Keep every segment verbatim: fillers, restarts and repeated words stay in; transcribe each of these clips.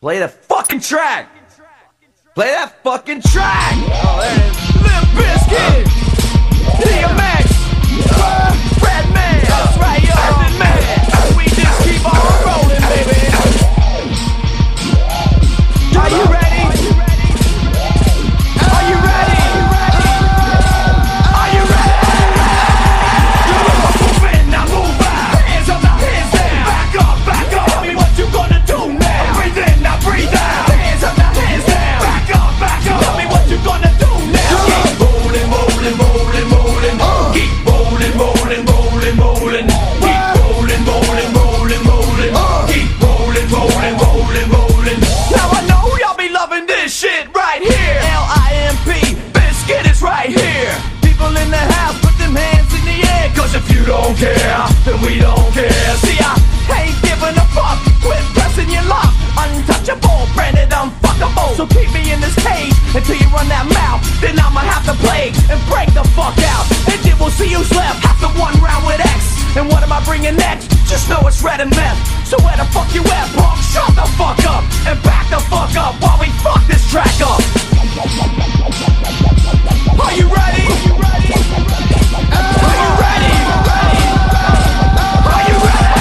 Play the fucking track! Play that fucking track! Oh, there it is. Limp Bizkit! D M X! Redman! That's right, yo! Method Man! We just keep on rolling, baby! Are you ready? Are you ready? Are you ready? Move in, now move out! Hands up, now hands down! Back up, back up! Tell me what you gonna do now! Breathe in, now breathe out! Hands up, now hands down! Back up, back up! Tell me what you gonna do now! Keep rolling, rolling, rolling, rolling! Keep rolling, rolling, rolling, rolling! Keep rolling, rolling, rolling, rolling! Keep rolling, rolling, rolling, rolling! Now I know y'all be loving this shit right here! L I M P, Bizkit is right here! People in the house, put them hands in the air! Cause if you don't care, then we don't care! See, I ain't giving a fuck! Quit pressing your luck! Untouchable, branded unfuckable! So keep me in this cage until you run that mouth! Then I'ma have to play and break the fuck out! And then we'll see who's left after one round with X! And what am I bringing next? Just know it's red and meth! So where the fuck you at, punk? Shut the fuck up! And back the fuck up while we fuck this track up! Are you ready? Are you ready? Are you ready? Are you ready?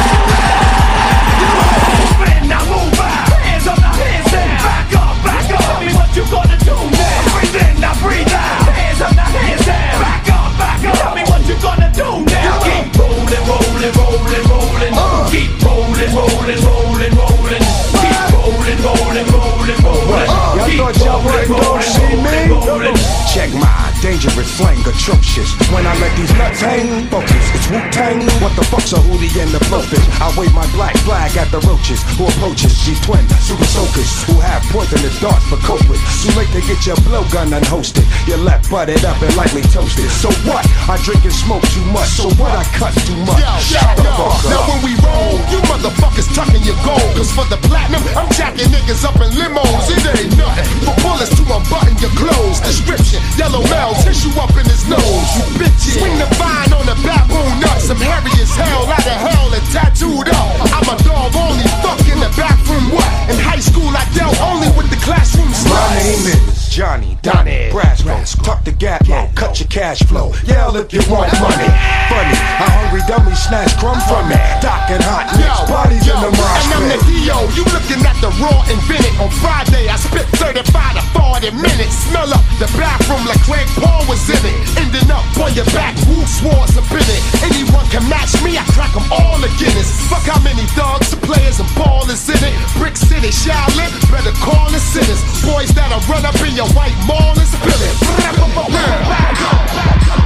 Move in, now move out! Hands up, now hands down! Back up, back up! Tell me what you gonna do now! Breathe in, now breathe out! Hands up, now hands down! Back up, back up! Tell me what you gonna do now! Keep rolling, rolling, rolling, rolling! Keep rolling, rolling, rolling, rolling! Keep rolling, rolling, rolling, rolling! Y'all thought y'all wouldn't go see me? Check my dangerous slang, atrocious. When I let these nuts hang, focus, it's Wu-Tang. What the fuck's a hootie and the blowfish? I wave my black flag at the roaches who approaches these twin super soakers who have poisonous darts for cope with. Too late to get your blowgun unhosted. You're left butted up and lightly toasted. So what? I drink and smoke too much. So what? I cut too much. Yo, Shut yo, the yo. fuck Now up. when we roll, you motherfuckers tucking your gold. Cause for the platinum, I'm jacking niggas up in limos. It ain't nothing for bullets to unbutton your clothes. Description, yellow male, tissue up in his nose. You bitches. Swing the vine on the baboon nuts. I'm hairy as hell, out of hell and tattooed up. I'm a dog, only fuck in the bathroom. What? In high school, I dealt only with the classroom sluts. My name is Johnny Donnie Brasco. Tuck the gap low, cut your cash flow. Yell if you want money. Funny, a hungry dummy snatch crumb from me. Doc and hot mix, bodies in the mosh and I'm the pit. D O, you looking at the raw invented. On Friday, I spit thirty-five to forty minutes. Smell up the bathroom like Craig Paul was in it. Ending up on your back, Wu swords up in it. Anyone can match me, I crack them all to Guinness. Fuck how many thugs, players, and ballers in it. Brick City, Shaolin, better call the sinners. Boys that'll run up in your white mall and spill it. Back up, back up.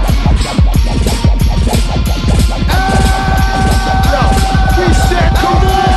Yo, we said, come on!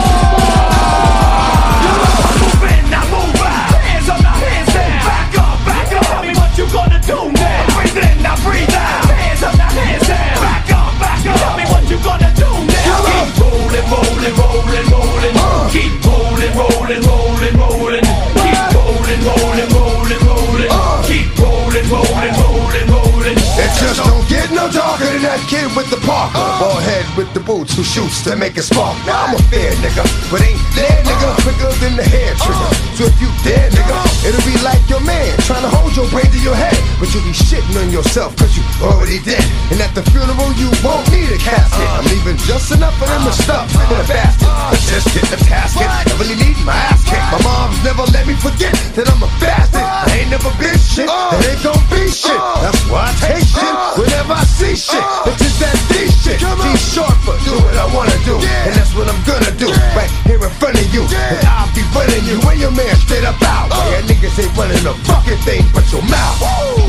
Move in, now move out! Hands up, now hands down! Back up, back up! Tell me what you gonna do now! Breathe in, now breathe out! Hands up, now hands down! Back up, back up! Tell me what you gonna do now! Keep rolling, rolling, rolling, rolling! Keep rolling, rolling, rolling, rolling! Keep rolling, rolling, rolling, rolling! Keep rolling, rolling, rolling, rolling! It just don't get no darker than that kid with the Parker. Bald head with the boots who shoots to make it spark. Now I'm a fair nigga, but ain't dead nigga quicker than the hair trigger. So if you dead nigga, it'll be like your man trying to hold your brain to your head. But you'll be shitting on yourself cause you already dead. And at the funeral you won't need a casket. I'm leaving just enough of them to stuff in a basket. But just get the casket, I really need my ass kicked. My mom's never let me forget that I'm a bastard. I ain't never been shit, and ain't gon' be shit. That's why I take shit whenever I see shit. It's just that D shit. D short for do what I wanna do, and that's what I'm gonna do. Right here in front of you, and I'll be running you and your man straight up out. Yeah, niggas ain't running a fucking thing but your mouth.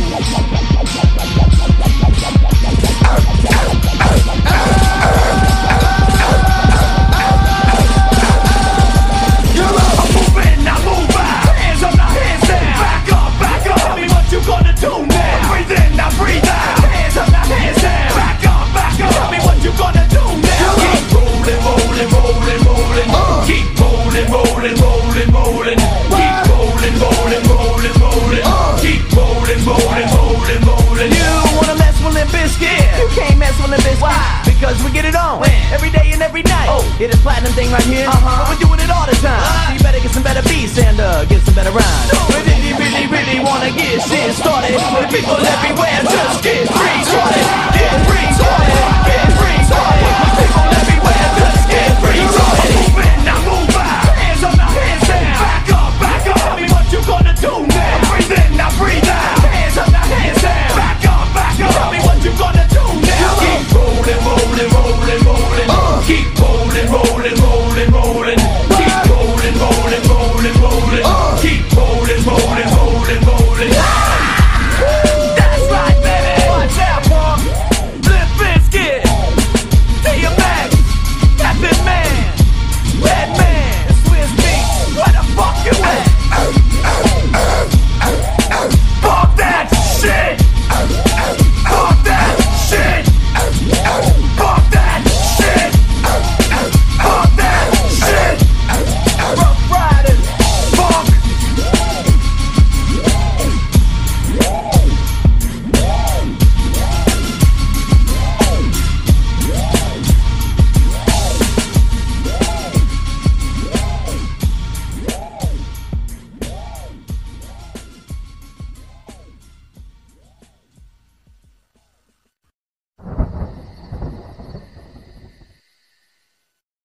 Move in, now move out! Hands up, now hands down! Back up, back up! Tell me what you gonna do now! Breathe in, now breathe out! Hands up, now hands down! Back up, back up! Tell me what you gonna do now! Keep rolling, rolling, rolling, rolling! Keep rolling, rolling, rolling, rolling! Keep rolling, rolling, rolling, rolling! Keep rolling, rolling, rolling, rolling! You every day and every night. Oh, hear this platinum thing right here? Uh-huh. But we're doing it all the time. So you better get some better beats and uh, get some better rhymes. But if you really, really wanna get shit started, the people everywhere just get free started. Get free started.